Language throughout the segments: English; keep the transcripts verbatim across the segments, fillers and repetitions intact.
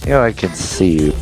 Yeah, I can see you.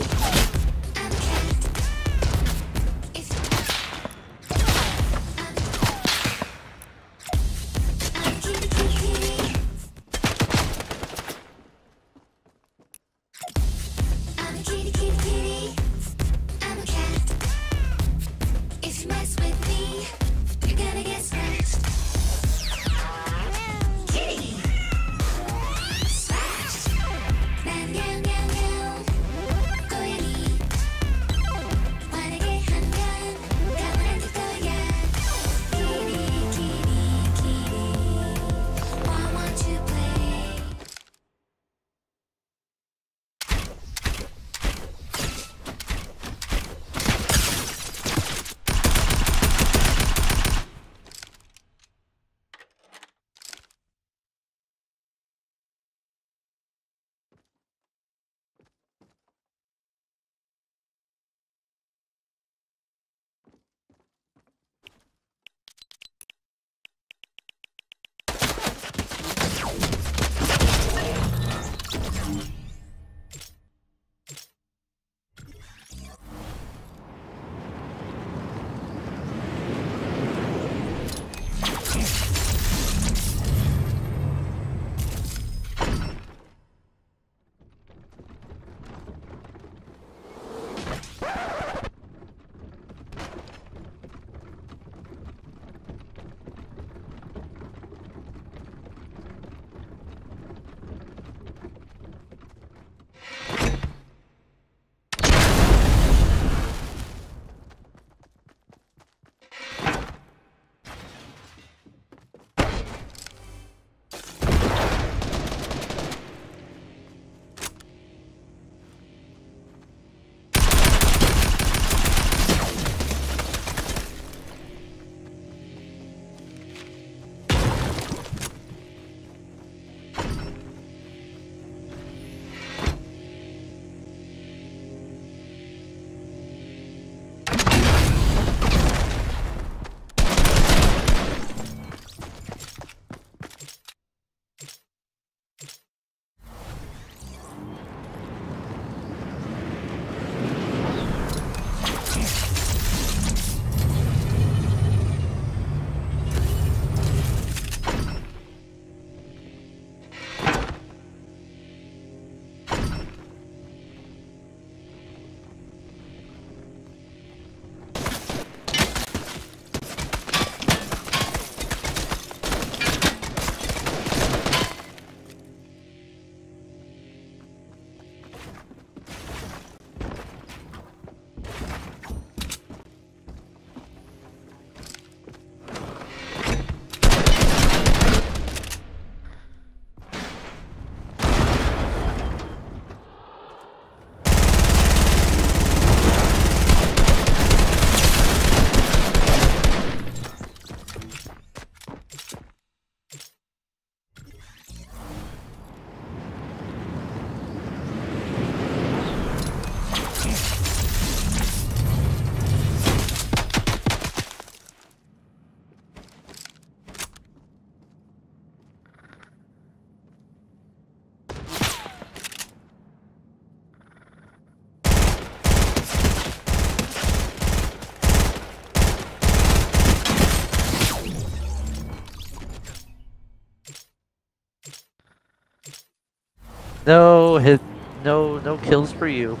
No hit, no, no kills for you.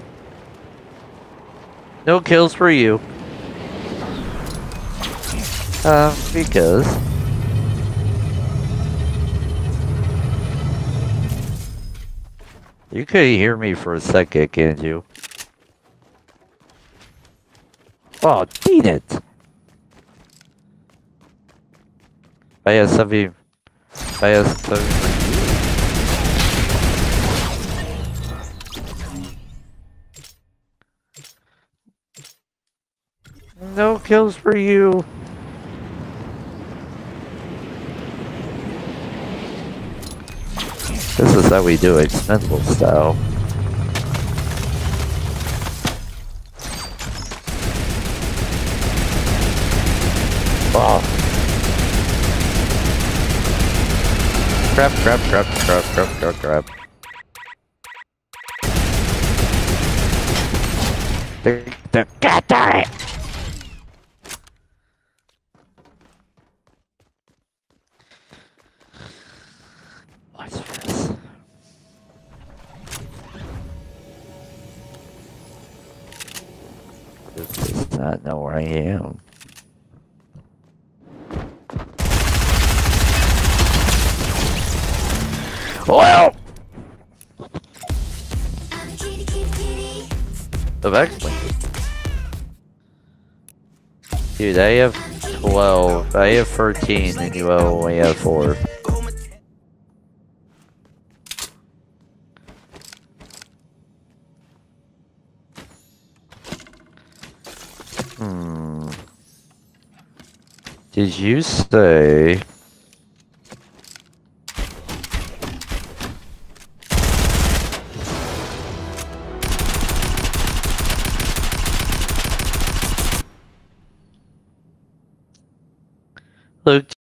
No kills for you. Um, because... You could hear me for a second, can't you? Oh, beat it! Vaya sabi... Vaya sabi... No kills for you. This is how we do expendable style. Oh. Crap, crap, crap, crap, crap, crap, crap. The, the, God darn it! Watch this. This does not know where I am. Well! The Vex Link. Dude, I have twelve. I have thirteen, and you only have four. Hmm. Did you say... Luke,